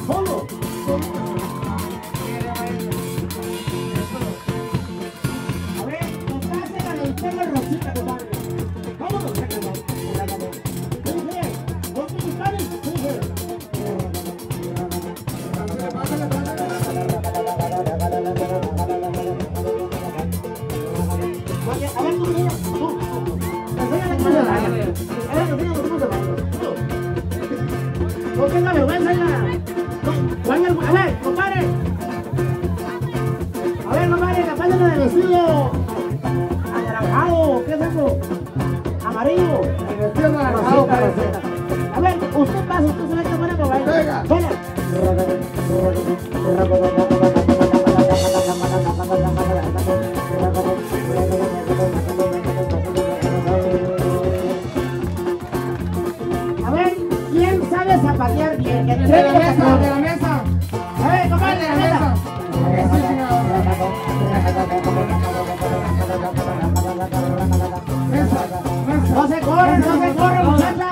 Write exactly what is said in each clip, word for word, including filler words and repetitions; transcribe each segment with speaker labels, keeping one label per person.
Speaker 1: Solo. A ver, nos pasen a la Estela Rosita, compadre. Vámonos, sácalo. A ver, tú, mira, tú. Enséñale cómo se baila. A ver, enséñale cómo se baila. ¿Por qué es la vergüenza ya? A ver, compadre. A ver, compadre, que pásenle de vestido anaranjado. ¿Qué es eso? Amarillo. El vestido anaranjado, parece. A ver, usted pasa, usted se ve que buena para bailar. Venga. Venga. A ver, ¿quién sabe zapatear bien? De la mesa, de la mesa. A ver, compadre, de la mesa. No se corre, no se corre, muchacha.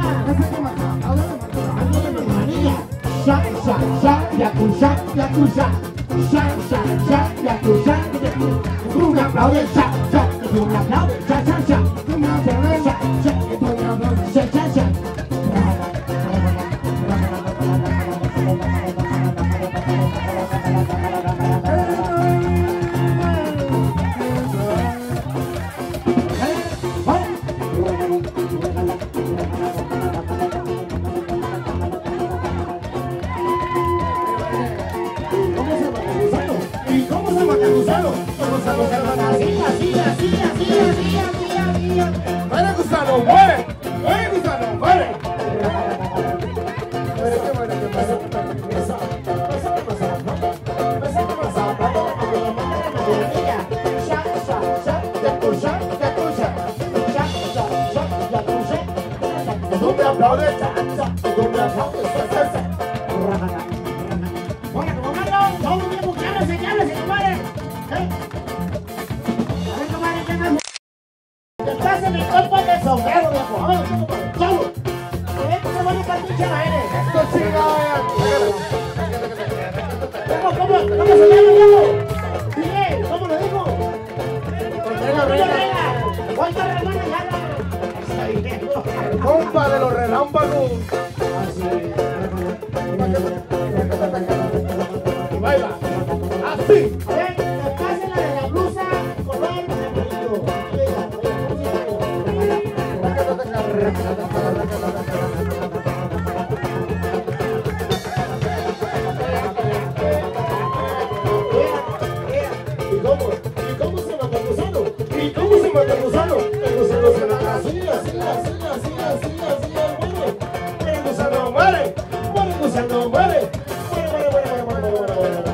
Speaker 1: Sha, sha, sha, yakuza, yakuza. Sha, sha, sha, yakuza, yakuza. Un aplaude, sha, sha, un aplaude, sha, sha, sha. Un aplaude, sha, sha, un aplaude, sha, sha, sha. ¡Muere, gusano, muere! ¡Muere, gusano, muere! ¡Muere, qué muere, qué estás en mi cuerpo de sombrero, viejo. A ver, chavo. Este bonito cartucho a él. Esto chingado. ¿Cómo, cómo, cómo se llama, viejo? Dile, ¿cómo lo dijo? Contreras Rega. ¿Cuántos hermanos ya? Compa de los relámpagos. Así. Y baila. Así. A ver, pásenla de la blusa color amarillo. ¿Y cómo? ¿Y cómo se mata el gusano? ¿Y cómo se mata el gusano? El gusano se mata así, así, así, así, así, así, muere. Muere el gusano, muere. Muere el gusano, muere. Muere, muere, muere, muere, muere, muere, muere, muere.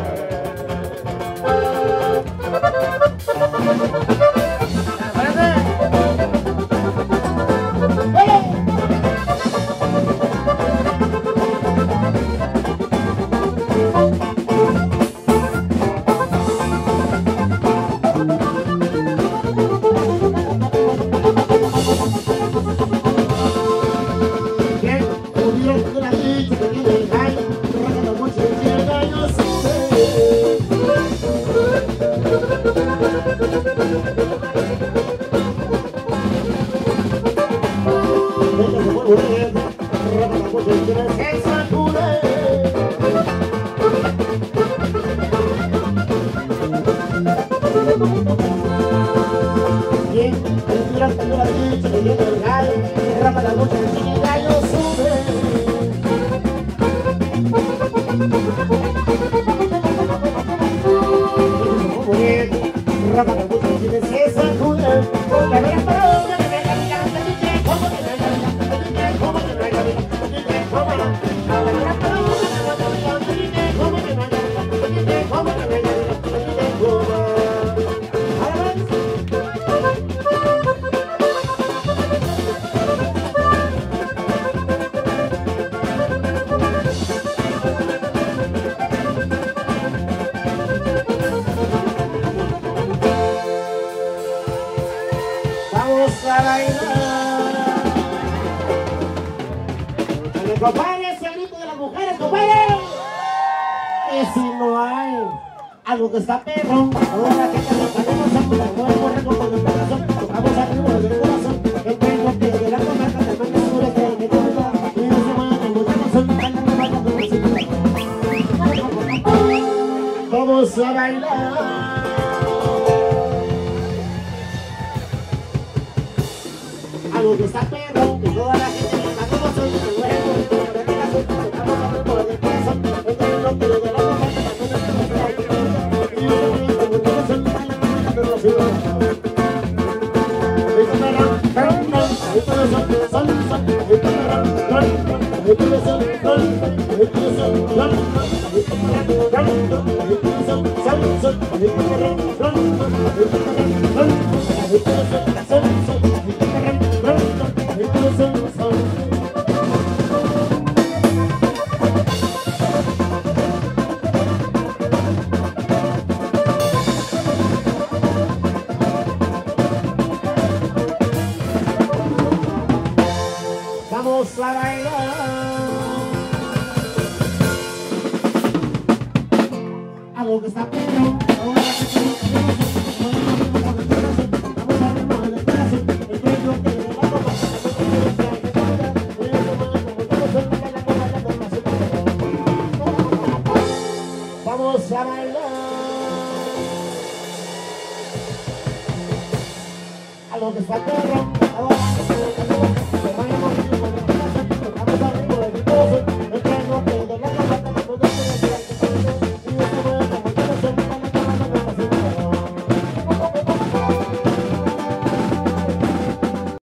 Speaker 1: que si no hay algo que está perro, toda la gente lo sabemos, como el borrego con el corazón, tocamos arriba del corazón, el perro que de la comarca te manda su este, que te manda, y no se mueve, que no son, baila, no baila, no se vamos a bailar. Algo que está perro, que toda la gente lo sabemos, como el borrego con el corazón, tocamos arriba del corazón, el perro que de la comarca te manda su este, y no se mueve, como no son, baila, no baila, no se vamos. Vamos a bailar. Algo que está perro, ahora que tenemos que vamos a ritmo del corazón, el cuello que de la copa, vamos a bailar. Algo que está perro.